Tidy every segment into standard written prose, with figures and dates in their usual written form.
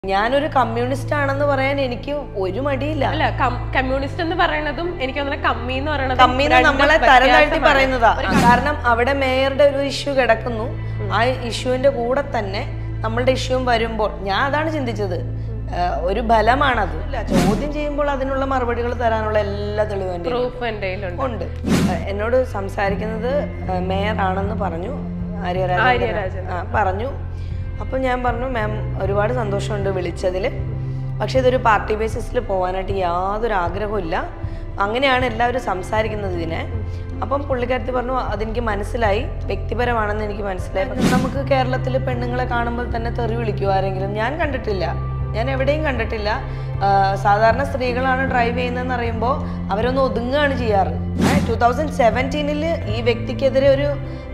ഞാനൊരു കമ്മ്യൂണിസ്റ്റ് ആണെന്ന് പറയാൻ എനിക്ക് ഒരു മടിയില്ല. അല്ല, കമ്മ്യൂണിസ്റ്റ് എന്ന് പറയുന്നതും എനിക്ക് തോന്നുന്നത് കമ്മി എന്ന് പറയുന്നത് കമ്മിന്ന് നമ്മളെ തരം താഴ്ത്തി പറയുന്നതാ. കാരണം അവിടെ മേയറുടെ ഒരു ഇഷ്യൂ കിടക്കുന്നു, ആ ഇഷ്യൂവിന്റെ കൂടെ തന്നെ നമ്മളുടെ ഇഷ്യൂവും വരുമ്പോൾ ഞാൻ അതാണ് ചിന്തിച്ചത്, ഒരു ബലമാണത്. ചോദ്യം ചെയ്യുമ്പോൾ അതിനുള്ള മറുപടികൾ തരാനുള്ള എല്ലാ തെളിവും ഉണ്ട്. എന്നോട് സംസാരിക്കുന്നത് മേയർ ആണെന്ന് പറഞ്ഞു, ആര്യരാജൻ പറഞ്ഞു. അപ്പം ഞാൻ പറഞ്ഞു, മാം ഒരുപാട് സന്തോഷമുണ്ട് വിളിച്ചതിൽ, പക്ഷെ ഇതൊരു പാർട്ടി ബേസിസിൽ പോകാനായിട്ട് യാതൊരു ആഗ്രഹമില്ല, അങ്ങനെയാണ് എല്ലാവരും സംസാരിക്കുന്നത് ഇതിനെ. അപ്പം പുള്ളിക്കാരത്തി പറഞ്ഞു അതെനിക്ക് മനസ്സിലായി, വ്യക്തിപരമാണെന്ന് എനിക്ക് മനസ്സിലായി. നമുക്ക് കേരളത്തിൽ പെണ്ണുങ്ങളെ കാണുമ്പോൾ തന്നെ തെറി വിളിക്കുമോ ആരെങ്കിലും? ഞാൻ കണ്ടിട്ടില്ല, ഞാൻ എവിടെയും കണ്ടിട്ടില്ല. സാധാരണ സ്ത്രീകളാണ് ഡ്രൈവ് ചെയ്യുന്നതെന്ന് അറിയുമ്പോൾ അവരൊന്ന് ഒതുങ്ങുകയാണ് ചെയ്യാറ്. 2017 ഈ വ്യക്തിക്കെതിരെ ഒരു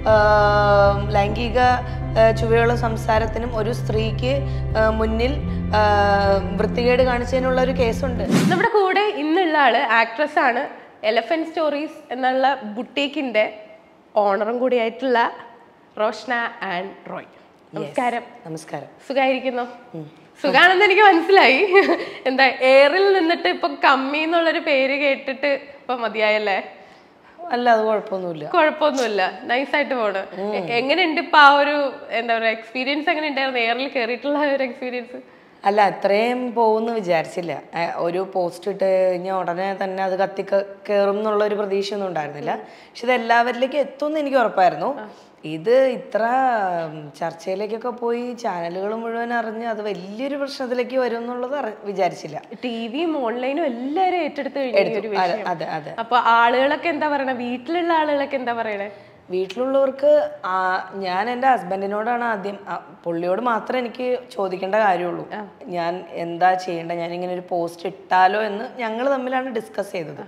ലൈംഗിക ചുവയുള്ള സംസാരത്തിനും ഒരു സ്ത്രീക്ക് മുന്നിൽ വൃത്തികേട് കാണിച്ചതിനുള്ള ഒരു കേസുണ്ട്. നമ്മുടെ കൂടെ ഇന്നുള്ള ആള് ആക്ട്രസ് ആണ്, എലഫന്റ് സ്റ്റോറീസ് എന്നുള്ള ബുട്ടീക്കിന്റെ ഓണറും കൂടിയായിട്ടുള്ള റോഷ്ന ആൻഡ് റോയ്. നമസ്കാരം. നമസ്കാരം. സുഖായിരിക്കുന്നു? സുഖാണെന്ന് എനിക്ക് മനസ്സിലായി. എന്താ എയറിൽ നിന്നിട്ട് ഇപ്പൊ കമ്മി എന്നുള്ളൊരു പേര് കേട്ടിട്ട് ഇപ്പൊ മതിയായല്ലേ? അല്ല, അത് കുഴപ്പമൊന്നുമില്ല, നൈസായിട്ട് പോണ്. എങ്ങനെയുണ്ട് ഇപ്പൊ ആ ഒരു എന്താ പറയാ എക്സ്പീരിയൻസ്? എങ്ങനെ ഉണ്ടായിരുന്നു എയറിൽ കയറിയിട്ടുള്ള ഒരു എക്സ്പീരിയൻസ്? അല്ല, അത്രയും പോകുമെന്ന് വിചാരിച്ചില്ല. ഒരു പോസ്റ്റ് ഇട്ട് കഴിഞ്ഞാൽ ഉടനെ തന്നെ അത് കയറും എന്നുള്ള ഒരു പ്രതീക്ഷയൊന്നും ഉണ്ടായിരുന്നില്ല. പക്ഷെ ഇത് എല്ലാവരിലേക്കും എത്തുമെന്ന് എനിക്ക് ഉറപ്പായിരുന്നു. ഇത് ഇത്ര ചർച്ചയിലേക്കൊക്കെ പോയി ചാനലുകൾ മുഴുവൻ അറിഞ്ഞ് അത് വലിയൊരു പ്രശ്നത്തിലേക്ക് വരും എന്നുള്ളത് വിചാരിച്ചില്ല. ടിവിയും ഓൺലൈനും എല്ലാവരും ഏറ്റെടുത്ത് കഴിഞ്ഞു. അതെ അതെ. അപ്പൊ ആളുകളൊക്കെ എന്താ പറയണേ? വീട്ടിലുള്ള ആളുകളൊക്കെ എന്താ പറയണേ? വീട്ടിലുള്ളവർക്ക് ഞാൻ എൻ്റെ ഹസ്ബൻഡിനോടാണ് ആദ്യം, പുള്ളിയോട് മാത്രമേ എനിക്ക് ചോദിക്കേണ്ട കാര്യമുള്ളൂ, ഞാൻ എന്താ ചെയ്യേണ്ടത്, ഞാനിങ്ങനെ ഒരു പോസ്റ്റ് ഇട്ടാലോ എന്ന് ഞങ്ങൾ തമ്മിലാണ് ഡിസ്കസ് ചെയ്തത്.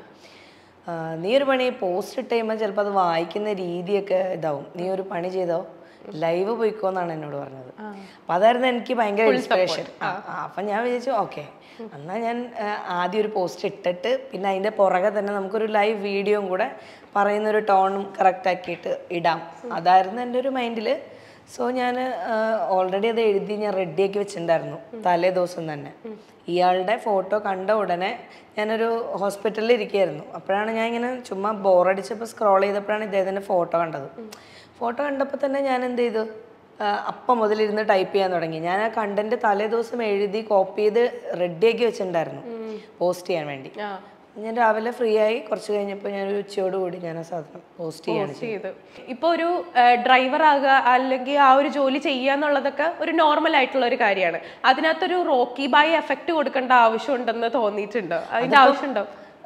നീ ഒരു പണി പോസ്റ്റ് ഇട്ട് കഴിയുമ്പോൾ ചിലപ്പോൾ അത് വായിക്കുന്ന രീതിയൊക്കെ ഇതാവും, നീ ഒരു പണി ചെയ്തോ, ലൈവ് പോയിക്കോന്നാണ് എന്നോട് പറഞ്ഞത്. അപ്പം അതായിരുന്നു എനിക്ക് ഭയങ്കര ഇൻസ്പിറേഷൻ. അപ്പം ഞാൻ വിചാരിച്ചു ഓക്കെ, എന്നാൽ ഞാൻ ആദ്യം ഒരു പോസ്റ്റ് ഇട്ടിട്ട് പിന്നെ അതിൻ്റെ പുറകെ തന്നെ നമുക്കൊരു ലൈവ് വീഡിയോയും കൂടെ പറയുന്നൊരു ടോണും കറക്റ്റ് ആക്കിയിട്ട് ഇടാം, അതായിരുന്നു എൻ്റെ ഒരു മൈൻഡിൽ. സോ ഞാൻ ഓൾറെഡി അത് എഴുതി ഞാൻ റെഡിയാക്കി വെച്ചിട്ടുണ്ടായിരുന്നു തലേ ദിവസം തന്നെ. ഇയാളുടെ ഫോട്ടോ കണ്ട ഉടനെ ഞാനൊരു ഹോസ്പിറ്റലിൽ ഇരിക്കുകയായിരുന്നു. അപ്പോഴാണ് ഞാൻ ഇങ്ങനെ ചുമ്മാ ബോറടിച്ചപ്പോൾ സ്ക്രോൾ ചെയ്തപ്പോഴാണ് ഇദ്ദേഹത്തിൻ്റെ ഫോട്ടോ കണ്ടത്. ഫോട്ടോ കണ്ടപ്പോൾ തന്നെ ഞാൻ എന്ത് ചെയ്തു, അപ്പം മുതലിരുന്ന് ടൈപ്പ് ചെയ്യാൻ തുടങ്ങി. ഞാൻ ആ കണ്ടന്റ് തലേ ദിവസം എഴുതി കോപ്പി ചെയ്ത് റെഡിയാക്കി വെച്ചിട്ടുണ്ടായിരുന്നു പോസ്റ്റ് ചെയ്യാൻ വേണ്ടി. ഞാൻ രാവിലെ ഫ്രീ ആയി, കുറച്ച് കഴിഞ്ഞപ്പോൾ ഞാനൊരു ഉച്ചയോടുകൂടി ഞാൻ ആ സാധനം പോസ്റ്റ് ചെയ്തു. ഇപ്പൊ ഒരു ഡ്രൈവർ ആകുക അല്ലെങ്കിൽ ആ ഒരു ജോലി ചെയ്യുക എന്നുള്ളതൊക്കെ ഒരു നോർമൽ ആയിട്ടുള്ള ഒരു കാര്യമാണ്. അതിനകത്തൊരു റോക്കി ബായ് എഫക്റ്റ് കൊടുക്കേണ്ട ആവശ്യമുണ്ടെന്ന് തോന്നിയിട്ടുണ്ടോ? അതിന്റെ ആവശ്യമുണ്ടോ?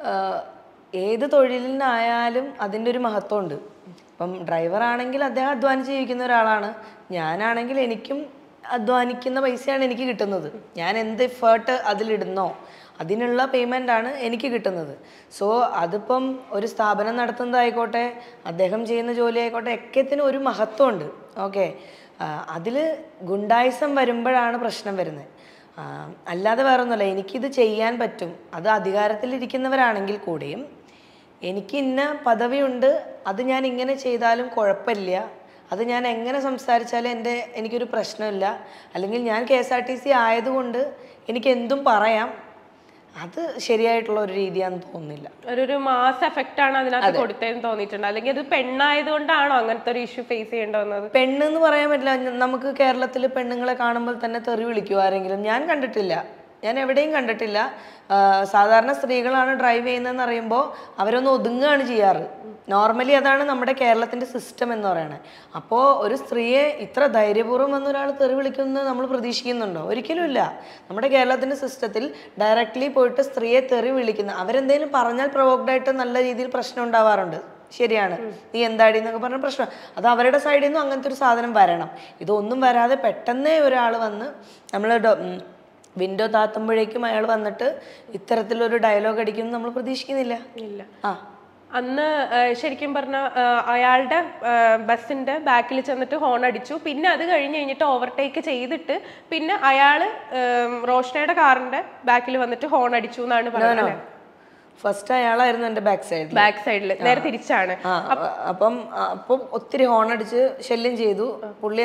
ഏത് തൊഴിലിനായാലും അതിൻ്റെ ഒരു മഹത്വമുണ്ട്. ഇപ്പം ഡ്രൈവർ ആണെങ്കിൽ അദ്ദേഹം അധ്വാനിച്ച് ജീവിക്കുന്ന ഒരാളാണ്, ഞാനാണെങ്കിൽ എനിക്കും അധ്വാനിക്കുന്ന പൈസയാണ് എനിക്ക് കിട്ടുന്നത്. ഞാൻ എന്ത് എഫേർട്ട് അതിലിടുന്നോ അതിനുള്ള പേയ്മെൻ്റാണ് എനിക്ക് കിട്ടുന്നത്. സോ അതിപ്പം ഒരു സ്ഥാപനം നടത്തുന്നതായിക്കോട്ടെ, അദ്ദേഹം ചെയ്യുന്ന ജോലി ആയിക്കോട്ടെ, ഒക്കത്തിനും ഒരു മഹത്വമുണ്ട്. ഓക്കെ, അതിൽ ഗുണ്ടായിസം വരുമ്പോഴാണ് പ്രശ്നം വരുന്നത്, അല്ലാതെ വേറെ ഒന്നുമല്ല. എനിക്കിത് ചെയ്യാൻ പറ്റും, അത് അധികാരത്തിലിരിക്കുന്നവരാണെങ്കിൽ കൂടിയും എനിക്ക് ഇന്ന പദവിയുണ്ട്, അത് ഞാൻ ഇങ്ങനെ ചെയ്താലും കുഴപ്പമില്ല, അത് ഞാൻ എങ്ങനെ സംസാരിച്ചാലും എനിക്കൊരു പ്രശ്നമില്ല, അല്ലെങ്കിൽ ഞാൻ KSRTC ആയതുകൊണ്ട് എനിക്ക് എന്തും പറയാം, അത് ശരിയായിട്ടുള്ള ഒരു രീതിയാണെന്ന് തോന്നുന്നില്ല. ഒരു മാസ് എഫക്റ്റ് ആണ് അതിനകത്ത് കൊടുത്തതെന്ന് തോന്നിയിട്ടുണ്ട്. അല്ലെങ്കിൽ അത് പെണ്ണായതുകൊണ്ടാണോ അങ്ങനത്തെ ഒരു ഇഷ്യൂ ഫേസ് ചെയ്യേണ്ടി വന്നത്? പെണ്ണെന്ന് പറയാൻ പറ്റില്ല. നമുക്ക് കേരളത്തിൽ പെണ്ണുങ്ങളെ കാണുമ്പോൾ തന്നെ തെറി വിളിക്കുമോ ആരെങ്കിലും? ഞാൻ കണ്ടിട്ടില്ല, ഞാൻ എവിടെയും കണ്ടിട്ടില്ല. സാധാരണ സ്ത്രീകളാണ് ഡ്രൈവ് ചെയ്യുന്നതെന്ന് അറിയുമ്പോൾ അവരൊന്ന് ഒതുങ്ങുകയാണ് ചെയ്യാറ്. നോർമലി അതാണ് നമ്മുടെ കേരളത്തിൻ്റെ സിസ്റ്റം എന്ന് പറയുന്നത്. അപ്പോൾ ഒരു സ്ത്രീയെ ഇത്ര ധൈര്യപൂർവ്വം വന്നൊരാൾ തെറി വിളിക്കുന്നത് നമ്മൾ പ്രതീക്ഷിക്കുന്നുണ്ടോ? ഒരിക്കലും ഇല്ല. നമ്മുടെ കേരളത്തിൻ്റെ സിസ്റ്റത്തിൽ ഡയറക്റ്റ്ലി പോയിട്ട് സ്ത്രീയെ തെറി വിളിക്കുന്ന, അവരെന്തെങ്കിലും പറഞ്ഞാൽ പ്രൊവോക്ഡായിട്ട് നല്ല രീതിയിൽ പ്രശ്നം ഉണ്ടാവാറുണ്ട്. ശരിയാണ്, നീ എന്താടി എന്നൊക്കെ പറഞ്ഞ പ്രശ്നം, അത് അവരുടെ സൈഡിൽ നിന്നും അങ്ങനത്തെ ഒരു സാധനം വരണം. ഇതൊന്നും വരാതെ പെട്ടെന്നേ ഒരാൾ വന്ന് നമ്മൾ വിൻഡോ താത്തുമ്പോഴേക്കും അയാൾ വന്നിട്ട് ഇത്തരത്തിലൊരു ഡയലോഗ് അടിക്കുമെന്ന് നമ്മൾ പ്രതീക്ഷിക്കുന്നില്ല. അന്ന് ശരിക്കും പറഞ്ഞ അയാളുടെ ബസ്സിന്റെ ബാക്കിൽ ചെന്നിട്ട് ഹോൺ അടിച്ചു. പിന്നെ അത് കഴിഞ്ഞിട്ട് ഓവർടേക്ക് ചെയ്തിട്ട് പിന്നെ അയാള് റോഷ്നയുടെ കാറിന്റെ ബാക്കിൽ വന്നിട്ട് ഹോൺ അടിച്ചു എന്നാണ് പറയുന്നത്. ഫസ്റ്റ് അയാളായിരുന്നു എൻ്റെ ബാക്ക് സൈഡിൽ, നേരെ തിരിച്ചാണ്. അപ്പം ഒത്തിരി ഹോൺ അടിച്ച് ശല്യം ചെയ്തു. പുള്ളി ആ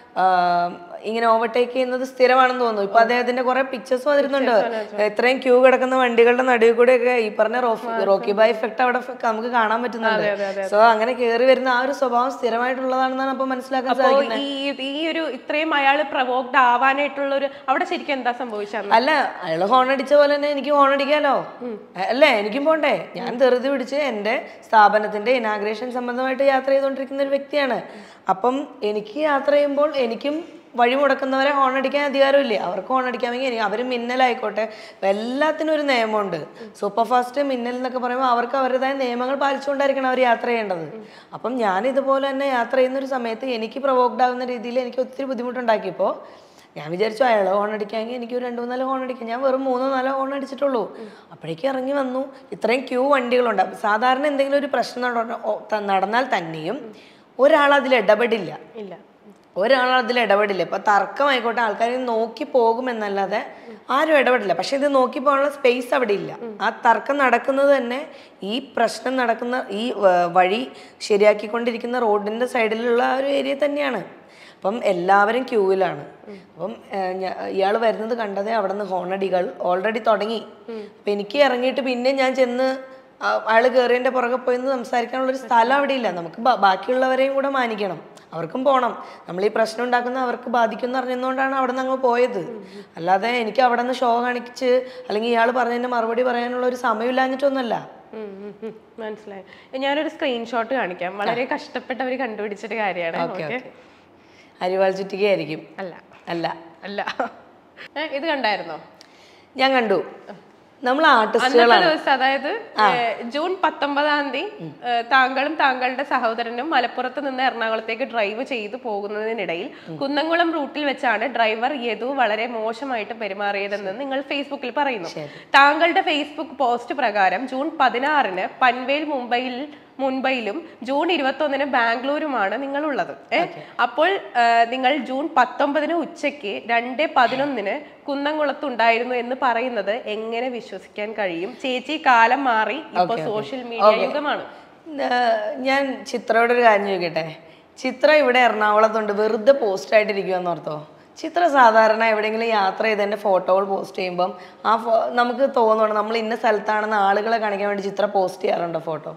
ഇങ്ങനെ ഓവർടേക്ക് ചെയ്യുന്നത് സ്ഥിരമാണെന്ന് തോന്നുന്നു. ഇപ്പൊ അദ്ദേഹത്തിന്റെ കുറെ പിക്ചേഴ്സ് വരുന്നുണ്ട്. എത്രയും ക്യൂ കിടക്കുന്ന വണ്ടികളുടെ നടുവിൽ കൂടെ ഒക്കെ ഈ പറഞ്ഞ റോക്കി ബൈ എഫക്ട് അവിടെ നമുക്ക് കാണാൻ പറ്റുന്നുണ്ട്. സോ അങ്ങനെ കയറി വരുന്ന ആ ഒരു സ്വഭാവം സ്ഥിരമായിട്ടുള്ളതാണെന്നാണ് അപ്പൊ മനസ്സിലാക്കാൻ സാധിക്കുന്നത്. ഈ ഒരു ഇത്രയും അയാൾ പ്രൊവോക്ഡ് ആവാനായിട്ടുള്ള ഒരു അവിടെ ശരിക്കും എന്താ സംഭവിച്ചത്? അല്ല, അയാള് ഹോൺ അടിച്ച പോലെ തന്നെ എനിക്ക് ഹോൺ അടിക്കാലോ അല്ലേ? എനിക്കും പോണ്ടേ? ഞാൻ ധൃതി പിടിച്ച് എന്റെ സ്ഥാപനത്തിന്റെ ഇനാഗ്രേഷൻ സംബന്ധമായിട്ട് യാത്ര ചെയ്തുകൊണ്ടിരിക്കുന്ന ഒരു വ്യക്തിയാണ്. അപ്പം എനിക്ക് യാത്ര ചെയ്യുമ്പോൾ എനിക്കും വഴി മുടക്കുന്നവരെ ഹോൺ അടിക്കാൻ അധികാരമില്ലേ? അവർക്ക് ഹോൺ അടിക്കാമെങ്കിൽ അവർ മിന്നലായിക്കോട്ടെ, എല്ലാത്തിനും ഒരു നിയമമുണ്ട്. സൂപ്പർ ഫാസ്റ്റ്, മിന്നൽ എന്നൊക്കെ പറയുമ്പോൾ അവർക്ക് അവരുടേതായ നിയമങ്ങൾ പാലിച്ചുകൊണ്ടായിരിക്കണം അവർ യാത്ര ചെയ്യേണ്ടത്. അപ്പം ഞാൻ ഇതുപോലെ തന്നെ യാത്ര ചെയ്യുന്ന ഒരു സമയത്ത് എനിക്ക് പ്രൊവോക്ഡ് ആകുന്ന രീതിയിൽ എനിക്ക് ഒത്തിരി ബുദ്ധിമുട്ടുണ്ടാക്കിയപ്പോൾ ഞാൻ വിചാരിച്ചു അയാൾ ഹോൺ അടിക്കാമെങ്കിൽ എനിക്ക് 2-3 ഹോൺ അടിക്കാം. ഞാൻ വെറും 3-4 ഹോൺ അടിച്ചിട്ടുള്ളൂ. അപ്പോഴേക്കും ഇറങ്ങി വന്നു. ഇത്രയും ക്യൂ വണ്ടികളുണ്ട്. സാധാരണ എന്തെങ്കിലും ഒരു പ്രശ്നം നടന്നാൽ തന്നെയും ഒരാൾ അതിൽ ഇടപെടില്ല. ഇപ്പൊ തർക്കമായിക്കോട്ടെ, ആൾക്കാർ നോക്കി പോകുമെന്നല്ലാതെ ആരും ഇടപെടില്ല. പക്ഷെ ഇത് നോക്കി പോകാനുള്ള സ്പേസ് അവിടെ ഇല്ല. ആ തർക്കം നടക്കുന്നത് തന്നെ ഈ പ്രശ്നം നടക്കുന്ന ഈ വഴി ശരിയാക്കിക്കൊണ്ടിരിക്കുന്ന റോഡിന്റെ സൈഡിലുള്ള ഒരു ഏരിയ തന്നെയാണ്. അപ്പം എല്ലാവരും ക്യൂവിലാണ്. അപ്പം ഇയാൾ വരുന്നത് കണ്ടതേ അവിടെ നിന്ന് ഹോണടികൾ ഓൾറെഡി തുടങ്ങി. അപ്പം എനിക്ക് ഇറങ്ങിയിട്ട് പിന്നെ ഞാൻ ചെന്ന് അയാൾ കയറിയതിൻ്റെ പുറകെ പോയി സംസാരിക്കാനുള്ളൊരു സ്ഥലം അവിടെ ഇല്ല. നമുക്ക് ബാക്കിയുള്ളവരെയും കൂടെ മാനിക്കണം, അവർക്കും പോകണം. നമ്മൾ ഈ പ്രശ്നം ഉണ്ടാക്കുന്ന അവർക്ക് ബാധിക്കുമെന്ന് അറിഞ്ഞതുകൊണ്ടാണ് അവിടെ നിന്ന് അങ്ങ് പോയത്. അല്ലാതെ എനിക്ക് അവിടെ നിന്ന് ഷോ കാണിച്ച് അല്ലെങ്കിൽ ഇയാൾ പറഞ്ഞതിൻ്റെ മറുപടി പറയാനുള്ള ഒരു സമയമില്ലാഞ്ഞിട്ടൊന്നുമല്ല. മനസ്സിലായി. ഞാനൊരു സ്ക്രീൻഷോട്ട് കാണിക്കാം. വളരെ കഷ്ടപ്പെട്ടവർ കണ്ടുപിടിച്ചിട്ട് കാര്യമാണ്. അരിവാൾ ചുറ്റികയായിരിക്കും. അല്ല അല്ല അല്ല ഇത് കണ്ടായിരുന്നോ? ഞാൻ കണ്ടു. നമ്മൾ ആർട്ടിസ്റ്റുകളാണ്. ദിവസം അതായത് ജൂൺ 19 താങ്കളും താങ്കളുടെ സഹോദരനും മലപ്പുറത്ത് നിന്ന് എറണാകുളത്തേക്ക് ഡ്രൈവ് ചെയ്തു പോകുന്നതിനിടയിൽ കുന്നംകുളം റൂട്ടിൽ വെച്ചാണ് ഡ്രൈവർ യദു വളരെ മോശമായിട്ട് പെരുമാറിയതെന്ന് നിങ്ങൾ ഫേസ്ബുക്കിൽ പറയുന്നു. താങ്കളുടെ ഫേസ്ബുക്ക് പോസ്റ്റ് പ്രകാരം ജൂൺ 16 പൻവേൽ മുംബൈയിലും ജൂൺ 21 ബാംഗ്ലൂരുമാണ് നിങ്ങളുള്ളത്. അപ്പോൾ നിങ്ങൾ ജൂൺ 19 ഉച്ചയ്ക്ക് 2:11 കുന്നംകുളത്തുണ്ടായിരുന്നു എന്ന് പറയുന്നത് എങ്ങനെ വിശ്വസിക്കാൻ കഴിയും? ചേച്ചി, കാലം മാറി, ഇപ്പൊ സോഷ്യൽ മീഡിയ യുഗമാണ്. ഞാൻ ചിത്രയോടൊരു കാര്യം ചോദിക്കട്ടെ. ചിത്ര ഇവിടെ എറണാകുളത്തുണ്ട്, വെറുതെ പോസ്റ്റ് ആയിട്ടിരിക്കുമെന്ന് ഓർത്തോ? ചിത്ര സാധാരണ എവിടെയെങ്കിലും യാത്ര ചെയ്ത് എൻ്റെ ഫോട്ടോകൾ പോസ്റ്റ് ചെയ്യുമ്പം നമുക്ക് തോന്നുന്നു നമ്മൾ ഇന്ന സ്ഥലത്താണെന്ന് ആളുകളെ കാണിക്കാൻ വേണ്ടി ചിത്ര പോസ്റ്റ് ചെയ്യാറുണ്ടോ ഫോട്ടോ?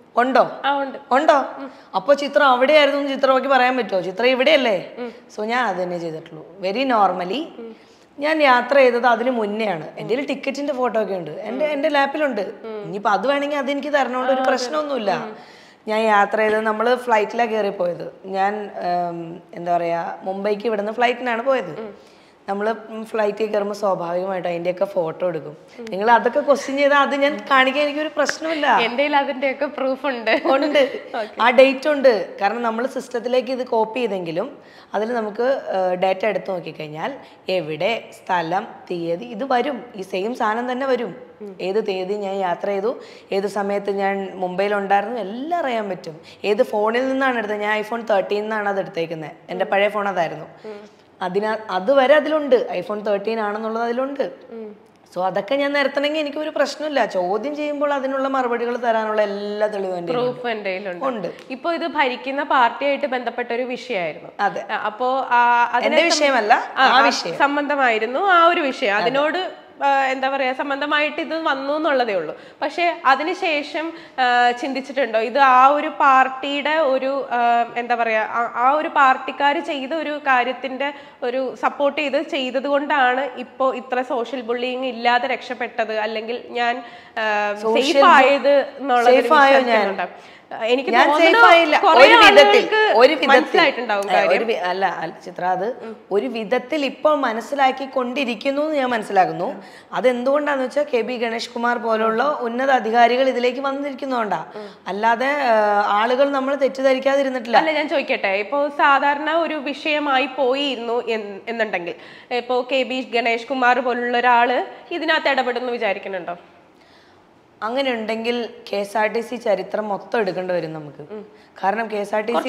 ഉണ്ടോ? അപ്പൊ ചിത്ര അവിടെയായിരുന്നു ചിത്ര നോക്കി പറയാൻ പറ്റുമോ? ചിത്ര ഇവിടെയല്ലേ? സോ ഞാൻ അത് തന്നെ ചെയ്തിട്ടുള്ളൂ. വെരി നോർമലി ഞാൻ യാത്ര ചെയ്തത് അതിന് മുന്നെയാണ്. എൻ്റെ ടിക്കറ്റിന്റെ ഫോട്ടോ ഒക്കെ ഉണ്ട്, എൻ്റെ ലാപ്പിലുണ്ട്. ഇനിയിപ്പോൾ അത് വേണമെങ്കിൽ അതെനിക്ക് തരണോണ്ട് ഒരു പ്രശ്നമൊന്നുമില്ല. ഞാൻ യാത്ര ചെയ്തത് നമ്മൾ ഫ്ലൈറ്റിലാണ് കയറി പോയത്. ഞാൻ എന്താ പറയുക, മുംബൈക്ക് ഇവിടുന്ന് ഫ്ലൈറ്റിനാണ് പോയത്. നമ്മൾ ഫ്ലൈറ്റിൽ കയറുമ്പോൾ സ്വാഭാവികമായിട്ടും അതിൻ്റെയൊക്കെ ഫോട്ടോ എടുക്കും. നിങ്ങൾ അതൊക്കെ ക്വസ്റ്റ്യൻ ചെയ്താൽ അത് ഞാൻ കാണിക്കാൻ എനിക്കൊരു പ്രശ്നമില്ല. അതിൻ്റെയൊക്കെ പ്രൂഫ് ഉണ്ട്. ആ ഡേറ്റ് ഉണ്ട്. കാരണം നമ്മൾ സിസ്റ്റത്തിലേക്ക് ഇത് കോപ്പി ചെയ്തെങ്കിലും അതിൽ നമുക്ക് ഡേറ്റ എടുത്ത് നോക്കിക്കഴിഞ്ഞാൽ എവിടെ, സ്ഥലം, തീയതി ഇത് വരും. ഈ സെയിം സാധനം തന്നെ വരും. ഏത് തീയതി ഞാൻ യാത്ര ചെയ്തു, ഏത് സമയത്ത് ഞാൻ മുംബൈയിലുണ്ടായിരുന്നു, എല്ലാം അറിയാൻ പറ്റും. ഏത് ഫോണിൽ നിന്നാണ് എടുത്തത്. ഞാൻ iPhone 13 നിന്നാണ് അത് എടുത്തേക്കുന്നത്. എൻ്റെ പഴയ ഫോൺ അതായിരുന്നു. അതുവരെ അതിലുണ്ട്. iPhone 13 ആണെന്നുള്ളത് അതിലുണ്ട്. സോ അതൊക്കെ ഞാൻ നിരത്തണമെങ്കിൽ എനിക്കൊരു പ്രശ്നമില്ല. ചോദ്യം ചെയ്യുമ്പോൾ അതിനുള്ള മറുപടികൾ തരാനുള്ള എല്ലാ തെളിവും ഉണ്ട്. ഇപ്പൊ ഇത് ഭരിക്കുന്ന പാർട്ടിയായിട്ട് ബന്ധപ്പെട്ട ഒരു വിഷയമായിരുന്നു. അതെ. അപ്പോ അതിന്റെ വിഷയമല്ല, സംബന്ധമായിരുന്നു ആ ഒരു വിഷയം. അതിനോട് എന്താ പറയാ, സംബന്ധമായിട്ട് ഇത് വന്നു എന്നുള്ളതേ ഉള്ളൂ. പക്ഷെ അതിനുശേഷം ചിന്തിച്ചിട്ടുണ്ടോ ഇത് ആ ഒരു പാർട്ടിയുടെ ഒരു എന്താ പറയാ, ആ ഒരു പാർട്ടിക്കാർ ചെയ്ത ഒരു കാര്യത്തിന്റെ ഒരു സപ്പോർട്ട് ചെയ്തത് കൊണ്ടാണ് ഇപ്പോ ഇത്ര സോഷ്യൽ ബുള്ളിങ് ഇല്ലാതെ രക്ഷപ്പെട്ടത്, അല്ലെങ്കിൽ ഞാൻ സേഫ് ആയത് എന്നുള്ളത് എനിക്ക് അല്ല ചിത്ര, അത് ഒരു വിധത്തിൽ ഇപ്പോൾ മനസ്സിലാക്കിക്കൊണ്ടിരിക്കുന്നു എന്ന് ഞാൻ മനസ്സിലാക്കുന്നു. അതെന്തുകൊണ്ടാന്ന് വെച്ചാൽ KB ഗണേഷ് കുമാർ പോലുള്ള ഉന്നത അധികാരികൾ ഇതിലേക്ക് വന്നിരിക്കുന്നതുകൊണ്ടാ. അല്ലാതെ ആളുകൾ നമ്മൾ തെറ്റിദ്ധരിക്കാതിരുന്നിട്ടില്ല. അല്ല, ഞാൻ ചോദിക്കട്ടെ, ഇപ്പൊ സാധാരണ ഒരു വിഷയമായി പോയിരുന്നു എന്നുണ്ടെങ്കിൽ ഇപ്പോ KB ഗണേഷ് കുമാർ പോലുള്ള ഒരാള് ഇതിനകത്ത് ഇടപെടുന്നു വിചാരിക്കുന്നുണ്ടോ? അങ്ങനെ ഉണ്ടെങ്കിൽ KSRTC ചരിത്രം മൊത്തം എടുക്കേണ്ടി വരും നമുക്ക്. കാരണം KSRTC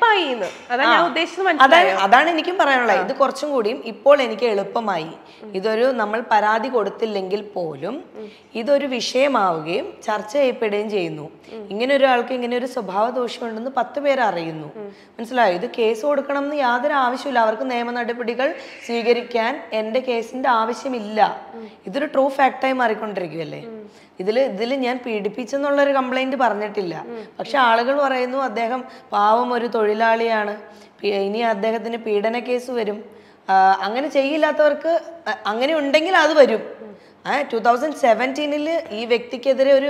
അതാണ് എനിക്കും പറയാനുള്ളത്. ഇത് കുറച്ചും കൂടിയും ഇപ്പോൾ എനിക്ക് എളുപ്പമായി. ഇതൊരു നമ്മൾ പരാതി കൊടുത്തില്ലെങ്കിൽ പോലും ഇതൊരു വിഷയമാവുകയും ചർച്ച ചെയ്യപ്പെടുകയും ചെയ്യുന്നു. ഇങ്ങനെ ഒരാൾക്ക് ഇങ്ങനെ ഒരു സ്വഭാവ ദോഷമുണ്ടെന്ന് 10 പേര് അറിയുന്നു. മനസ്സിലായോ? ഇത് കേസ് കൊടുക്കണം എന്ന് യാതൊരു ആവശ്യമില്ല. അവർക്ക് നിയമ നടപടികൾ സ്വീകരിക്കാൻ എൻ്റെ കേസിന്റെ ആവശ്യമില്ല. ഇതൊരു ട്രൂ ഫാക്റ്റായി മാറിക്കൊണ്ടിരിക്കുകയല്ലേ. ഇതിൽ ഞാൻ പീഡിപ്പിച്ചെന്നുള്ളൊരു കംപ്ലൈന്റ് പറഞ്ഞിട്ടില്ല. പക്ഷെ ആളുകൾ പറയുന്നു അദ്ദേഹം പാവം ഒരു തൊഴിലാളിയാണ്, ഇനി അദ്ദേഹത്തിന് പീഡന കേസ് വരും. അങ്ങനെ ചെയ്യില്ലാത്തവർക്ക് അങ്ങനെ ഉണ്ടെങ്കിൽ അത് വരും. 2017 ഈ വ്യക്തിക്കെതിരെ ഒരു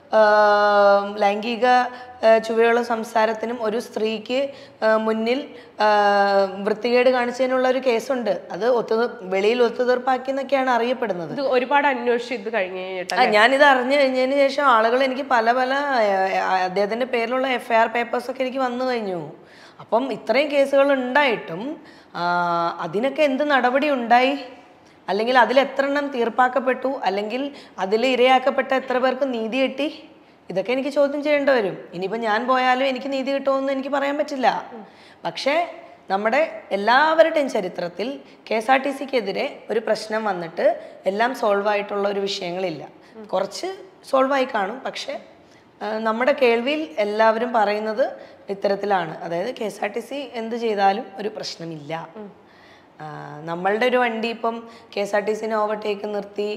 ലൈംഗിക ചുവയുള്ള സംസാരത്തിനും ഒരു സ്ത്രീക്ക് മുന്നിൽ വൃത്തികേട് കാണിച്ചതിനുള്ള ഒരു കേസുണ്ട്. അത് വെളിയിൽ ഒത്തുതീർപ്പാക്കി എന്നൊക്കെയാണ് അറിയപ്പെടുന്നത്. ഒരുപാട് അന്വേഷിച്ചു കഴിഞ്ഞിട്ട് ഞാനിത് അറിഞ്ഞു കഴിഞ്ഞതിന് ശേഷം ആളുകൾ എനിക്ക് പല അദ്ദേഹത്തിന്റെ പേരിലുള്ള FIR പേപ്പേഴ്സ് ഒക്കെ എനിക്ക് വന്നു കഴിഞ്ഞു. അപ്പം ഇത്രയും കേസുകൾ ഉണ്ടായിട്ടും അതിനൊക്കെ എന്ത് നടപടി ഉണ്ടായി? അല്ലെങ്കിൽ അതിൽ എത്ര എണ്ണം തീർപ്പാക്കപ്പെട്ടു? അല്ലെങ്കിൽ അതിൽ ഇരയാക്കപ്പെട്ട എത്ര പേർക്ക് നീതി കിട്ടി? ഇതൊക്കെ എനിക്ക് ചോദ്യം ചെയ്യേണ്ടി വരും. ഇനിയിപ്പോൾ ഞാൻ പോയാലും എനിക്ക് നീതി കിട്ടുമെന്ന് എനിക്ക് പറയാൻ പറ്റില്ല. പക്ഷേ നമ്മുടെ എല്ലാവരുടെയും ചരിത്രത്തിൽ KSRTCക്കെതിരെ ഒരു പ്രശ്നം വന്നിട്ട് എല്ലാം സോൾവ് ആയിട്ടുള്ള ഒരു വിഷയങ്ങളില്ല. കുറച്ച് സോൾവ് ആയി കാണും. പക്ഷേ നമ്മുടെ കേൾവിയിൽ എല്ലാവരും പറയുന്നത് ഇത്തരത്തിലാണ്. അതായത് KSRTC എന്ത് ചെയ്താലും ഒരു പ്രശ്നമില്ല. നമ്മളുടെ ഒരു വണ്ടി ഇപ്പം KSRTCനെ ഓവർടേക്ക് നിർത്തി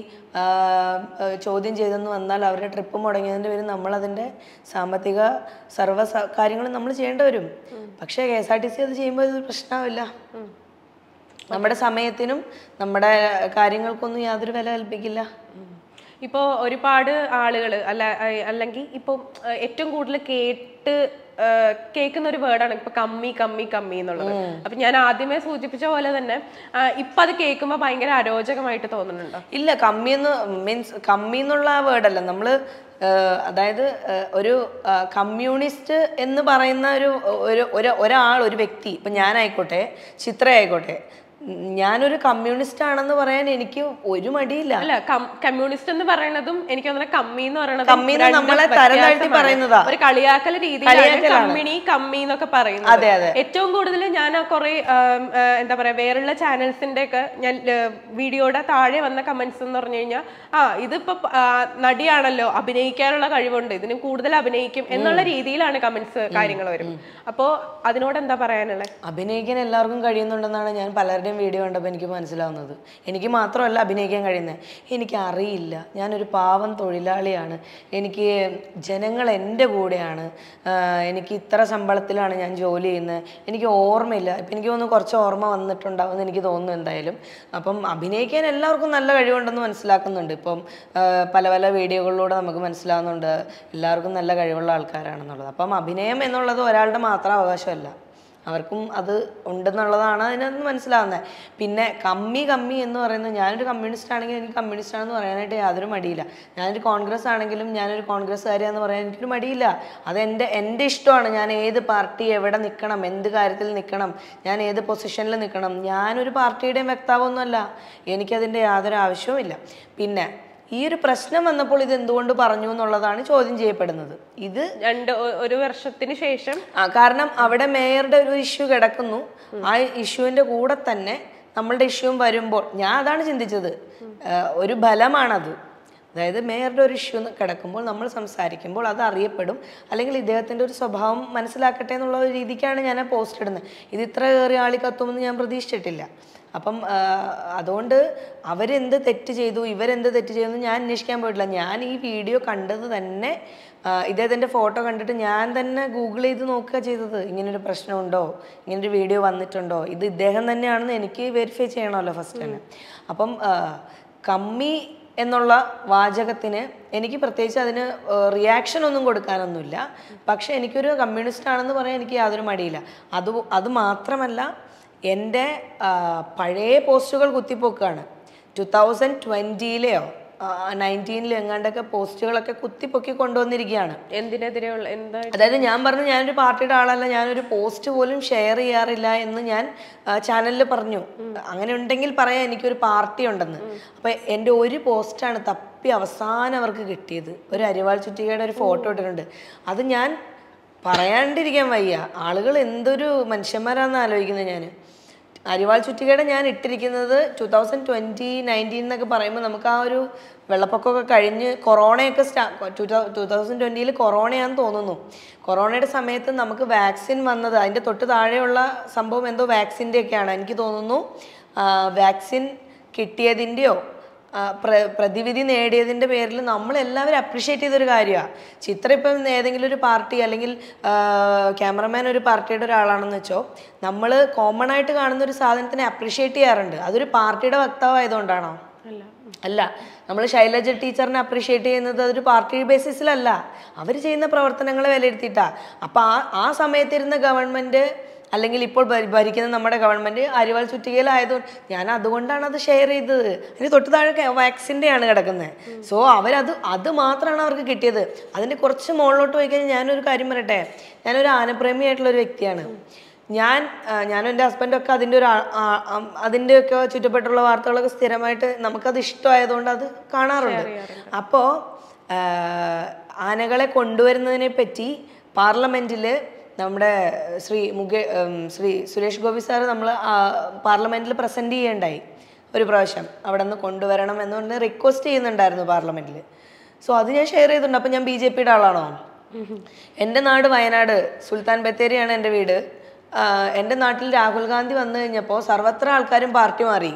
ചോദ്യം ചെയ്തെന്ന് വന്നാൽ അവരുടെ ട്രിപ്പ് മുടങ്ങിയതിൻ്റെ പേരിൽ നമ്മളതിൻ്റെ സാമ്പത്തിക സർവ്വ കാര്യങ്ങളും നമ്മൾ ചെയ്യേണ്ടി വരും. പക്ഷേ KSRTC അത് ചെയ്യുമ്പോൾ ഇത് പ്രശ്നമില്ല. നമ്മുടെ സമയത്തിനും നമ്മുടെ കാര്യങ്ങൾക്കൊന്നും യാതൊരു വില കൽപ്പിക്കില്ല. ഇപ്പോൾ ഒരുപാട് ആളുകൾ അല്ലെങ്കിൽ ഇപ്പോൾ ഏറ്റവും കൂടുതൽ കേൾക്കുന്ന ഒരു വേർഡാണ് ഇപ്പൊ കമ്മി എന്നുള്ളത്. അപ്പൊ ഞാൻ ആദ്യമേ സൂചിപ്പിച്ച പോലെ തന്നെ ഇപ്പൊ അത് കേൾക്കുമ്പോ ഭയങ്കര അരോചകമായിട്ട് തോന്നുന്നുണ്ടോ? ഇല്ല, കമ്മി എന്നുള്ള വേർഡല്ല നമ്മള്. അതായത് ഒരു കമ്മ്യൂണിസ്റ്റ് എന്ന് പറയുന്ന ഒരു വ്യക്തി, ഇപ്പൊ ഞാനായിക്കോട്ടെ ചിത്ര ആയിക്കോട്ടെ, ഞാനൊരു കമ്മ്യൂണിസ്റ്റ് ആണെന്ന് പറയാൻ എനിക്ക് ഒരു മടിയില്ല. അല്ല, കമ്മ്യൂണിസ്റ്റ് എന്ന് പറയുന്നതും എനിക്ക് കമ്മി എന്ന് പറയുന്നത് നമ്മളെ തരം താഴ്ത്തി പറയുന്നതാ, ഒരു കളിയാക്കൽ രീതിയിലാണ് കമ്മി എന്നൊക്കെ പറയുന്നത്. അതെ അതെ. ഏറ്റവും കൂടുതൽ ഞാൻ കുറെ എന്താ പറയാ വേറുള്ള ചാനൽസിന്റെ ഒക്കെ ഞാൻ വീഡിയോയുടെ താഴെ വന്ന കമന്റ്സ് എന്ന് പറഞ്ഞു കഴിഞ്ഞാൽ ഇതിപ്പോ നടിയാണല്ലോ, അഭിനയിക്കാനുള്ള കഴിവുണ്ട്, ഇതിന് കൂടുതൽ അഭിനയിക്കും എന്നുള്ള രീതിയിലാണ് കമന്റ്സ് കാര്യങ്ങൾ വരും. അപ്പോ അതിനോട് എന്താ പറയാനുള്ളത്? അഭിനയിക്കാൻ എല്ലാവർക്കും കഴിയുന്നുണ്ടെന്നാണ് ഞാൻ പലരുടെയും വീഡിയോ കണ്ടപ്പോൾ എനിക്ക് മനസ്സിലാവുന്നത്. എനിക്ക് മാത്രമല്ല അഭിനയിക്കാൻ കഴിയുന്നത്, എനിക്ക് അറിയില്ല, ഞാനൊരു പാവം തൊഴിലാളിയാണ്, എനിക്ക് ജനങ്ങൾ എൻ്റെ കൂടെയാണ്, എനിക്ക് ഇത്ര ശമ്പളത്തിലാണ് ഞാൻ ജോലി ചെയ്യുന്നത്, എനിക്ക് ഓർമ്മയില്ല. ഇപ്പം എനിക്ക് തോന്നുന്നു കുറച്ച് ഓർമ്മ വന്നിട്ടുണ്ടാവും എന്ന് എനിക്ക് തോന്നുന്നു എന്തായാലും. അപ്പം അഭിനയിക്കാൻ എല്ലാവർക്കും നല്ല കഴിവുണ്ടെന്ന് മനസ്സിലാക്കുന്നുണ്ട്. ഇപ്പം പല വീഡിയോകളിലൂടെ നമുക്ക് മനസ്സിലാവുന്നുണ്ട് എല്ലാവർക്കും നല്ല കഴിവുള്ള ആൾക്കാരാണെന്നുള്ളത്. അപ്പം അഭിനയം എന്നുള്ളത് ഒരാളുടെ മാത്രം അവകാശമല്ല, അവർക്കും അത് ഉണ്ടെന്നുള്ളതാണ് അതിനകത്ത് മനസ്സിലാവുന്നത്. പിന്നെ കമ്മി എന്ന് പറയുന്നത്, ഞാനൊരു കമ്മ്യൂണിസ്റ്റ് ആണെങ്കിൽ എനിക്ക് കമ്മ്യൂണിസ്റ്റ് ആണെന്ന് പറയാനായിട്ട് യാതൊരു മടിയില്ല. ഞാനൊരു കോൺഗ്രസ് ആണെങ്കിലും ഞാനൊരു കോൺഗ്രസ്സുകാരിയാന്ന് പറയാൻ എനിക്കൊരു മടിയില്ല. അത് എൻ്റെ ഇഷ്ടമാണ്. ഞാൻ ഏത് പാർട്ടി എവിടെ നിൽക്കണം, എന്ത് കാര്യത്തിൽ നിൽക്കണം, ഞാൻ ഏത് പൊസിഷനിൽ നിൽക്കണം, ഞാനൊരു പാർട്ടിയുടെയും വക്താവൊന്നുമല്ല. എനിക്കതിൻ്റെ യാതൊരു ആവശ്യവുമില്ല. പിന്നെ ഈ ഒരു പ്രശ്നം വന്നപ്പോൾ ഇത് എന്തുകൊണ്ട് പറഞ്ഞു എന്നുള്ളതാണ് ചോദ്യം ചെയ്യപ്പെടുന്നത്. ഇത് ഒരു വർഷത്തിന് ശേഷം കാരണം അവിടെ മേയറുടെ ഒരു ഇഷ്യൂ കിടക്കുന്നു. ആ ഇഷ്യൂവിന്റെ കൂടെ തന്നെ നമ്മളുടെ ഇഷ്യൂവും വരുമ്പോൾ ഞാൻ അതാണ് ചിന്തിച്ചത്, ഒരു ബലമാണത്. അതായത് മേയറുടെ ഒരു ഇഷ്യൂ കിടക്കുമ്പോൾ നമ്മൾ സംസാരിക്കുമ്പോൾ അത് അറിയപ്പെടും, അല്ലെങ്കിൽ ഇദ്ദേഹത്തിൻ്റെ ഒരു സ്വഭാവം മനസ്സിലാക്കട്ടെ എന്നുള്ള ഒരു രീതിക്കാണ് ഞാൻ ആ പോസ്റ്റ് ഇടുന്നത്. ഇത് ഇത്ര ഏറിയ ആളി കത്തുമെന്ന് ഞാൻ പ്രതീക്ഷിച്ചിട്ടില്ല. അപ്പം അതുകൊണ്ട് അവരെന്ത് തെറ്റ് ചെയ്തു, ഇവരെന്ത് തെറ്റ് ചെയ്തു എന്ന് ഞാൻ അന്വേഷിക്കാൻ പോയിട്ടില്ല. ഞാൻ ഈ വീഡിയോ കണ്ടത് തന്നെ ഇദ്ദേഹത്തിൻ്റെ ഫോട്ടോ കണ്ടിട്ട് ഞാൻ തന്നെ ഗൂഗിൾ ചെയ്ത് നോക്കുക ചെയ്തത്. ഇങ്ങനൊരു പ്രശ്നമുണ്ടോ, ഇങ്ങനൊരു വീഡിയോ വന്നിട്ടുണ്ടോ, ഇത് ഇദ്ദേഹം തന്നെയാണെന്ന് എനിക്ക് വെരിഫൈ ചെയ്യണമല്ലോ ഫസ്റ്റ് തന്നെ. അപ്പം കമ്മി എന്നുള്ള വാചകത്തിന് എനിക്ക് പ്രത്യേകിച്ച് അതിന് റിയാക്ഷൻ ഒന്നും കൊടുക്കാനൊന്നുമില്ല. പക്ഷെ എനിക്കൊരു കമ്മ്യൂണിസ്റ്റ് ആണെന്ന് പറയാൻ എനിക്ക് യാതൊരു മടിയില്ല. അത് മാത്രമല്ല, എൻ്റെ പഴയ പോസ്റ്റുകൾ കുത്തിപ്പോക്കുകയാണ്. 2020 19 എങ്ങാണ്ടൊക്കെ പോസ്റ്റുകളൊക്കെ കുത്തിപ്പൊക്കി കൊണ്ടുവന്നിരിക്കുകയാണ്. എന്തിനെതിരെയുള്ള എന്താ? അതായത് ഞാൻ പറഞ്ഞു ഞാനൊരു പാർട്ടിയുടെ ആളല്ല, ഞാനൊരു പോസ്റ്റ് പോലും ഷെയർ ചെയ്യാറില്ല എന്ന് ഞാൻ ചാനലിൽ പറഞ്ഞു. അങ്ങനെ ഉണ്ടെങ്കിൽ പറയാം എനിക്കൊരു പാർട്ടി ഉണ്ടെന്ന്. അപ്പം എൻ്റെ ഒരു പോസ്റ്റാണ് തപ്പി അവസാനം അവർക്ക് കിട്ടിയത്. ഒരു അരിവാൾ ചുറ്റികയുടെ ഒരു ഫോട്ടോ ഇട്ടിട്ടുണ്ട്. അത് ഞാൻ പറയാണ്ടിരിക്കാൻ വയ്യ. ആളുകൾ എന്തൊരു മനുഷ്യന്മാരാണെന്ന് ആലോചിക്കുന്നത്. ഞാൻ അരിവാൾ ചുറ്റികയുടെ ഞാൻ ഇട്ടിരിക്കുന്നത് 2019 എന്നൊക്കെ പറയുമ്പോൾ നമുക്ക് ആ ഒരു വെള്ളപ്പൊക്കമൊക്കെ കഴിഞ്ഞ് കൊറോണയൊക്കെ 2020 കൊറോണയാണെന്ന് തോന്നുന്നു. കൊറോണയുടെ സമയത്ത് നമുക്ക് വാക്സിൻ വന്നത്, അതിൻ്റെ തൊട്ട് താഴെയുള്ള സംഭവം എന്തോ വാക്സിൻ്റെ ഒക്കെയാണ് എനിക്ക് തോന്നുന്നു. വാക്സിൻ കിട്ടിയതിൻ്റെയോ പ്രതിവിധി നേടിയതിൻ്റെ പേരിൽ നമ്മളെല്ലാവരും അപ്രിഷ്യേറ്റ് ചെയ്തൊരു കാര്യമാണ്. ചിത്ര ഇപ്പം ഏതെങ്കിലും ഒരു പാർട്ടി അല്ലെങ്കിൽ ക്യാമറമാൻ ഒരു പാർട്ടിയുടെ ഒരാളാണെന്ന് വെച്ചോ, നമ്മൾ കോമൺ ആയിട്ട് കാണുന്ന ഒരു സാധനത്തിനെ അപ്രിഷ്യേറ്റ് ചെയ്യാറുണ്ട്. അതൊരു പാർട്ടിയുടെ വക്താവായതുകൊണ്ടാണോ? അല്ല. നമ്മൾ ശൈലജ ടീച്ചറിനെ അപ്രിഷ്യേറ്റ് ചെയ്യുന്നത് അതൊരു പാർട്ടി ബേസിസിലല്ല, അവർ ചെയ്യുന്ന പ്രവർത്തനങ്ങളെ വിലയിരുത്തിയിട്ടാണ്. അപ്പം ആ സമയത്തിരുന്ന ഗവൺമെൻറ് അല്ലെങ്കിൽ ഇപ്പോൾ ഭരിക്കുന്ന നമ്മുടെ ഗവൺമെൻറ് അരിവാൾ ചുറ്റികയിലായതുകൊണ്ട് ഞാൻ അതുകൊണ്ടാണ് അത് ഷെയർ ചെയ്തത്. അതിന് തൊട്ട് താഴെ വാക്സിൻ്റെയാണ് കിടക്കുന്നത്. സോ അത് മാത്രമാണ് അവർക്ക് കിട്ടിയത്. അതിൻ്റെ കുറച്ച് മുകളിലോട്ട് പോയി കഴിഞ്ഞാൽ ഞാനൊരു കാര്യം പറയട്ടെ, ഞാനൊരു ആനപ്രേമിയായിട്ടുള്ളൊരു വ്യക്തിയാണ്. ഞാനും എൻ്റെ ഹസ്ബൻഡൊക്കെ അതിൻ്റെയൊക്കെ ചുറ്റപ്പെട്ടുള്ള വാർത്തകളൊക്കെ സ്ഥിരമായിട്ട് നമുക്കത് ഇഷ്ടമായതുകൊണ്ട് അത് കാണാറുണ്ട്. അപ്പോൾ ആനകളെ കൊണ്ടുവരുന്നതിനെ പറ്റി പാർലമെൻറ്റിൽ നമ്മുടെ ശ്രീ സുരേഷ് ഗോപി സാറ് നമ്മൾ പാർലമെൻറ്റിൽ പ്രസൻറ്റ് ചെയ്യേണ്ടായി ഒരു പ്രാവശ്യം. അവിടെ നിന്ന് കൊണ്ടുവരണം എന്ന് പറഞ്ഞ് റിക്വസ്റ്റ് ചെയ്യുന്നുണ്ടായിരുന്നു പാർലമെൻറ്റിൽ. സോ അത് ഞാൻ ഷെയർ ചെയ്തിട്ടുണ്ട്. അപ്പം ഞാൻ BJPയുടെ ആളാണോ? എൻ്റെ നാട് വയനാട്, സുൽത്താൻ ബത്തേരിയാണ് എൻ്റെ വീട്. എൻ്റെ നാട്ടിൽ രാഹുൽ ഗാന്ധി വന്നു കഴിഞ്ഞപ്പോൾ സർവത്ര ആൾക്കാരും പാർട്ടി മാറി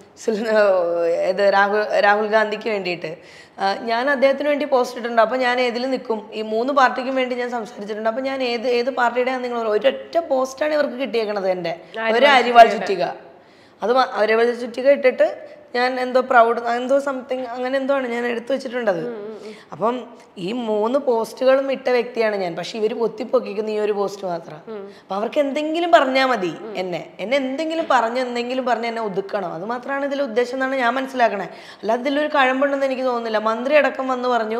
രാഹുൽ ഗാന്ധിക്ക് വേണ്ടിയിട്ട്. ഞാൻ അദ്ദേഹത്തിന് വേണ്ടി പോസ്റ്റ് ഇട്ടിട്ടുണ്ട്. അപ്പോൾ ഞാൻ ഏതിൽ നിൽക്കും? ഈ 3 പാർട്ടിക്കും വേണ്ടി ഞാൻ സംസാരിച്ചിട്ടുണ്ട്. അപ്പോൾ ഞാൻ ഏത് പാർട്ടിയുടെയാണ് നിങ്ങൾ? ഒരൊറ്റ പോസ്റ്റാണ് ഇവർക്ക് കിട്ടിയേക്കണത്, എൻ്റെ ഒരു അരിവാൾ ചുറ്റിക. അത് അരിവാൾ ചുറ്റിക ഇട്ടിട്ട് ഞാൻ എന്തോ പ്രൗഡ് എന്തോ സംതിങ് അങ്ങനെ എന്തോ ആണ് ഞാൻ എടുത്തു വെച്ചിട്ടുണ്ടത്. അപ്പം ഈ 3 പോസ്റ്റുകളും ഇട്ട വ്യക്തിയാണ് ഞാൻ. പക്ഷെ ഇവർ പൊത്തിപ്പൊക്കിക്കുന്ന ഈ ഒരു പോസ്റ്റ് മാത്രം. അപ്പം അവർക്ക് എന്തെങ്കിലും പറഞ്ഞാൽ മതി, എന്നെ എന്തെങ്കിലും പറഞ്ഞ് എന്നെ ഒതുക്കണം. അത് മാത്രമാണ് ഇതിൽ ഉദ്ദേശം എന്നാണ് ഞാൻ മനസ്സിലാക്കണേ. അല്ലാതെ ഇതിലൊരു കഴമ്പുണ്ടെന്ന് എനിക്ക് തോന്നുന്നില്ല. മന്ത്രി അടക്കം വന്ന് പറഞ്ഞു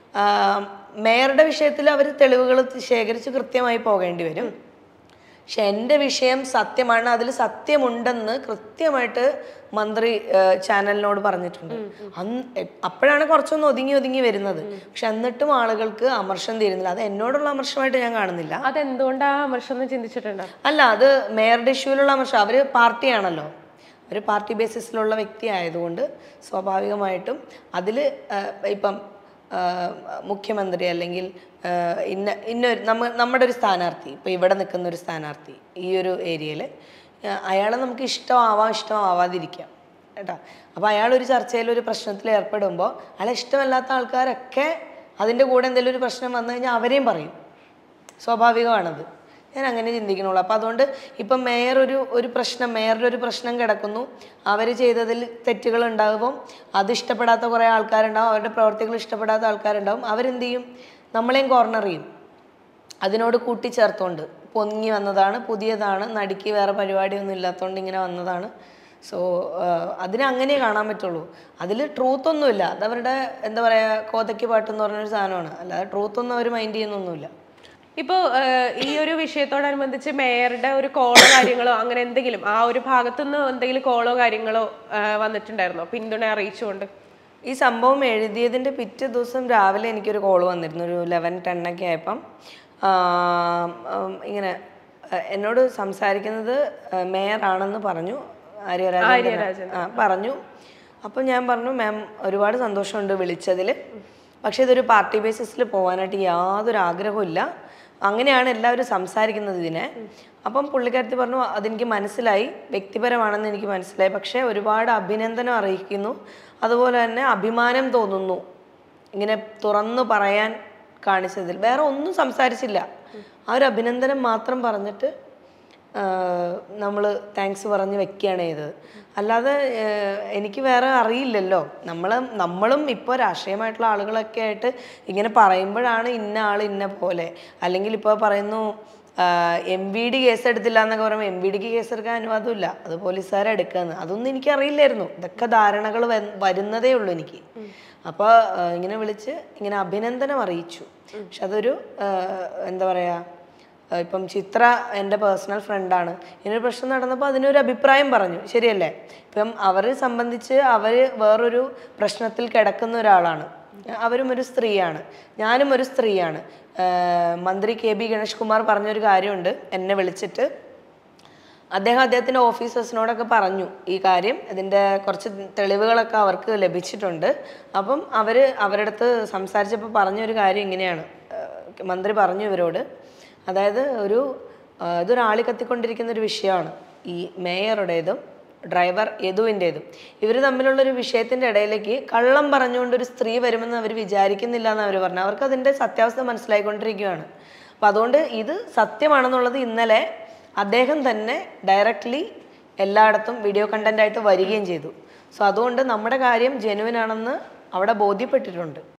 മേയറുടെ വിഷയത്തിൽ അവർ തെളിവുകൾ ശേഖരിച്ച് കൃത്യമായി പോകേണ്ടി വരും. പക്ഷെ എൻ്റെ വിഷയം സത്യമാണ്, അതിൽ സത്യമുണ്ടെന്ന് കൃത്യമായിട്ട് മന്ത്രി ചാനലിനോട് പറഞ്ഞിട്ടുണ്ട്. അപ്പോഴാണ് കുറച്ചൊന്ന് ഒതുങ്ങി വരുന്നത്. പക്ഷെ എന്നിട്ടും ആളുകൾക്ക് അമർഷം തീരുന്നില്ല. അത് എന്നോടുള്ള അമർഷമായിട്ട് ഞാൻ കാണുന്നില്ല. അതെന്തുകൊണ്ടാ അമർഷം എന്ന് ചിന്തിച്ചിട്ടുണ്ട്? അല്ല, അത് മേയറുടെ ഇഷ്യൂവിലുള്ള അമർഷം. അവർ പാർട്ടിയാണല്ലോ, ഒരു പാർട്ടി ബേസിസിലുള്ള വ്യക്തി ആയതുകൊണ്ട് സ്വാഭാവികമായിട്ടും അതിൽ ഇപ്പം മുഖ്യമന്ത്രി അല്ലെങ്കിൽ ഇന്നൊരു നമ്മുടെ ഒരു സ്ഥാനാർത്ഥി, ഇപ്പോൾ ഇവിടെ നിൽക്കുന്ന ഒരു സ്ഥാനാർത്ഥി ഈ ഒരു ഏരിയയിൽ, അയാളെ നമുക്ക് ഇഷ്ടമാവാതിരിക്കാം കേട്ടോ. അപ്പോൾ അയാളൊരു ചർച്ചയിൽ ഒരു പ്രശ്നത്തിൽ ഏർപ്പെടുമ്പോൾ അയാളെ ഇഷ്ടമല്ലാത്ത ആൾക്കാരൊക്കെ അതിൻ്റെ കൂടെ എന്തെങ്കിലും ഒരു പ്രശ്നം വന്നു കഴിഞ്ഞാൽ അവരെയും പറയും. സ്വാഭാവികമാണത്. ഞാൻ അങ്ങനെ ചിന്തിക്കണുള്ളൂ. അപ്പോൾ അതുകൊണ്ട് ഇപ്പം മേയറുടെ ഒരു പ്രശ്നം കിടക്കുന്നു. അവർ ചെയ്തതിൽ തെറ്റുകൾ ഉണ്ടാകുമ്പോൾ അത് ഇഷ്ടപ്പെടാത്ത കുറേ ആൾക്കാരുണ്ടാവും, അവരുടെ പ്രവർത്തികൾ ഇഷ്ടപ്പെടാത്ത ആൾക്കാരുണ്ടാവും. അവരെന്ത് ചെയ്യും? നമ്മളെയും കോർണർ ചെയ്യും. അതിനോട് കൂട്ടിച്ചേർത്തുകൊണ്ട് പൊങ്ങി വന്നതാണ്, പുതിയതാണ്, നടിക്ക് വേറെ പരിപാടിയൊന്നും ഇല്ലാത്തതുകൊണ്ട് ഇങ്ങനെ വന്നതാണ്. സോ അതിനെ അങ്ങനെ കാണാൻ പറ്റുള്ളൂ. അതിൽ ട്രൂത്തൊന്നുമില്ല. അതവരുടെ എന്താ പറയുക, കോതയ്ക്ക് പാട്ടെന്ന് പറഞ്ഞൊരു സാധനമാണ്. അല്ലാതെ ട്രൂത്തൊന്നും അവർ മൈൻഡ് ചെയ്യുന്നൊന്നുമില്ല. ഇപ്പോൾ ഈ ഒരു വിഷയത്തോടനുബന്ധിച്ച് മേയറുടെ ഒരു കോളോ കാര്യങ്ങളോ അങ്ങനെ എന്തെങ്കിലും ആ ഒരു ഭാഗത്തുനിന്ന് എന്തെങ്കിലും കോളോ കാര്യങ്ങളോ വന്നിട്ടുണ്ടായിരുന്നോ പിന്തുണ അറിയിച്ചുകൊണ്ട്? ഈ സംഭവം എഴുതിയതിൻ്റെ പിറ്റേ ദിവസം രാവിലെ എനിക്കൊരു കോൾ വന്നിരുന്നു. ഒരു 11:10 ആയപ്പം ഇങ്ങനെ എന്നോട് സംസാരിക്കുന്നത് മേയറാണെന്ന് പറഞ്ഞു, ആര്യരാജൻ പറഞ്ഞു. അപ്പം ഞാൻ പറഞ്ഞു, മാം ഒരുപാട് സന്തോഷമുണ്ട് വിളിച്ചതിൽ, പക്ഷേ ഇതൊരു പാർട്ടി ബേസിസിൽ പോകാനായിട്ട് യാതൊരു ആഗ്രഹവും ഇല്ല. അങ്ങനെയാണ് എല്ലാവരും സംസാരിക്കുന്നത് ഇതിനെ. അപ്പം പുള്ളിക്കാരത്തി പറഞ്ഞു, അതെനിക്ക് മനസ്സിലായി, വ്യക്തിപരമാണെന്ന് എനിക്ക് മനസ്സിലായി, പക്ഷേ ഒരുപാട് അഭിനന്ദനം അറിയിക്കുന്നു, അതുപോലെ തന്നെ അഭിമാനം തോന്നുന്നു ഇങ്ങനെ തുറന്നു പറയാൻ കാണിച്ചതിൽ. വേറെ ഒന്നും സംസാരിച്ചില്ല. ആ ഒരു അഭിനന്ദനം മാത്രം പറഞ്ഞിട്ട് നമ്മൾ താങ്ക്സ് പറഞ്ഞ് വെക്കുകയാണ് ചെയ്തത്. അല്ലാതെ എനിക്ക് വേറെ അറിയില്ലല്ലോ. നമ്മളും ഇപ്പോൾ രാഷ്ട്രീയമായിട്ടുള്ള ആളുകളൊക്കെ ആയിട്ട് ഇങ്ങനെ പറയുമ്പോഴാണ് ഇന്ന ആൾ ഇന്ന പോലെ, അല്ലെങ്കിൽ ഇപ്പോൾ പറയുന്നു MVD കേസ് എടുത്തില്ല എന്നൊക്കെ പറയുമ്പോൾ MVDക്ക് കേസ് എടുക്കാൻ അനുവാദമില്ല, അത് പോലീസുകാരെ എടുക്കാന്ന്. അതൊന്നും എനിക്കറിയില്ലായിരുന്നു. ഇതൊക്കെ ധാരണകൾ വരുന്നതേ ഉള്ളൂ എനിക്ക്. അപ്പോൾ ഇങ്ങനെ വിളിച്ച് ഇങ്ങനെ അഭിനന്ദനം അറിയിച്ചു. പക്ഷെ അതൊരു എന്താ പറയുക, ഇപ്പം ചിത്ര എൻ്റെ പേഴ്സണൽ ഫ്രണ്ടാണ്. ഇങ്ങനൊരു പ്രശ്നം നടന്നപ്പോൾ അതിനൊരു അഭിപ്രായം പറഞ്ഞു, ശരിയല്ലേ? ഇപ്പം അവരെ സംബന്ധിച്ച് അവർ വേറൊരു പ്രശ്നത്തിൽ കിടക്കുന്ന ഒരാളാണ്, അവരും ഒരു സ്ത്രീയാണ്, ഞാനും ഒരു സ്ത്രീയാണ്. മന്ത്രി KB ഗണേഷ് കുമാർ പറഞ്ഞൊരു കാര്യമുണ്ട്, എന്നെ വിളിച്ചിട്ട് അദ്ദേഹത്തിൻ്റെ ഓഫീസേഴ്സിനോടൊക്കെ പറഞ്ഞു ഈ കാര്യം, ഇതിൻ്റെ കുറച്ച് തെളിവുകളൊക്കെ അവർക്ക് ലഭിച്ചിട്ടുണ്ട്. അപ്പം അവരുടെ അടുത്ത് സംസാരിച്ചപ്പോൾ പറഞ്ഞൊരു കാര്യം ഇങ്ങനെയാണ്, മന്ത്രി പറഞ്ഞു ഇവരോട്, അതായത് ഇതൊരാളി കത്തിക്കൊണ്ടിരിക്കുന്ന ഒരു വിഷയമാണ്, ഈ മേയറുടേതും ഡ്രൈവർ യദുവിൻ്റേതും. ഇവർ തമ്മിലുള്ളൊരു വിഷയത്തിൻ്റെ ഇടയിലേക്ക് കള്ളം പറഞ്ഞുകൊണ്ട് ഒരു സ്ത്രീ വരുമെന്ന് അവർ വിചാരിക്കുന്നില്ല എന്ന് അവർ പറഞ്ഞു. അവർക്ക് അതിൻ്റെ സത്യാവസ്ഥ മനസ്സിലായിക്കൊണ്ടിരിക്കുകയാണ്. അപ്പം അതുകൊണ്ട് ഇത് സത്യമാണെന്നുള്ളത് ഇന്നലെ അദ്ദേഹം തന്നെ ഡയറക്റ്റ്ലി എല്ലായിടത്തും വീഡിയോ കണ്ടൻ്റായിട്ട് വരികയും ചെയ്തു. സോ അതുകൊണ്ട് നമ്മുടെ കാര്യം ജെനുവിൻ ആണെന്ന് അവിടെ ബോധ്യപ്പെട്ടിട്ടുണ്ട്.